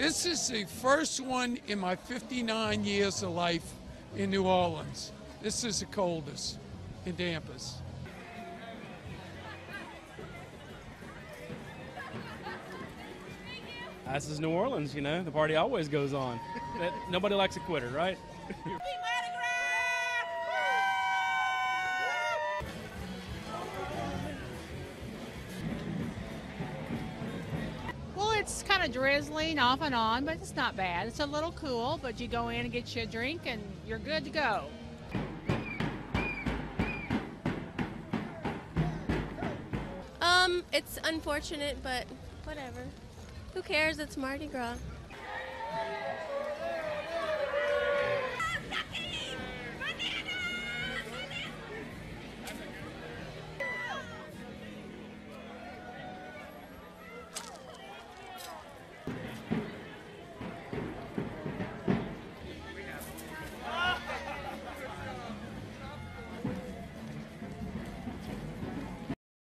This is the first one in my 59 years of life in New Orleans. This is the coldest and dampest. This is New Orleans, you know. The party always goes on. Nobody likes a quitter, right? Well, it's kind of drizzling off and on, but it's not bad. It's a little cool, but you go in and get you a drink and you're good to go. It's unfortunate, but whatever. Who cares? It's Mardi Gras.